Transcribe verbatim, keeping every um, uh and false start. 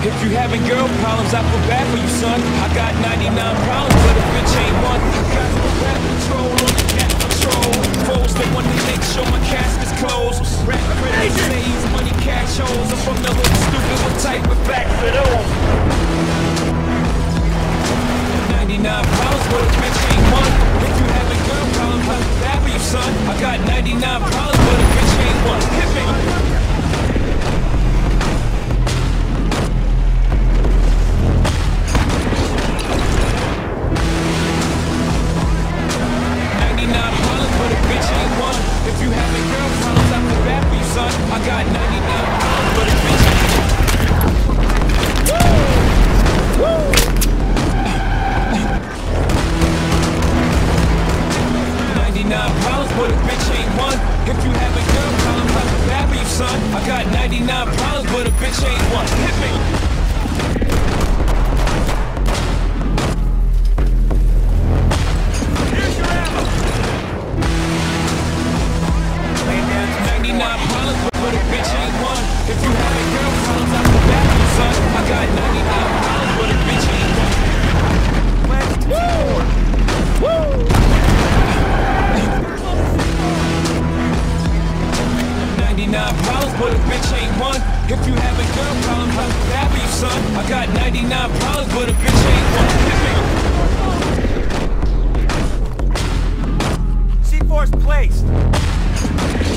If you having girl problems, I feel bad for you, son. I got ninety-nine problems, but a bitch ain't one. I got no rap control on the cat patrol. Foes that want to make sure my casket's closed. Rap critics say he's money cash holes. I'm from the hood, stupid, what type of back for those? ninety-nine problems, but a bitch ain't one. If you having girl problems, I feel bad for you, son. I got ninety-nine problems, but a bitch ain't one. Hit me. If you having girl problems, I feel bad for you, son. I got ninety-nine problems, but a bitch ain't one. Woo! Woo! ninety-nine problems, but a bitch ain't one. If you having girl problems, I feel bad for you, son. I got ninety-nine problems, but a bitch ain't one. Hit me! ninety-nine problems, but a bitch ain't one. If you having girl problems, I feel bad for you, son. I got ninety-nine problems, but a bitch ain't one. Woo! Woo! ninety-nine problems, but a bitch ain't one. If you having girl problems, I feel bad for you, son. I got ninety-nine problems, but a bitch ain't one. Hit me. C four's placed.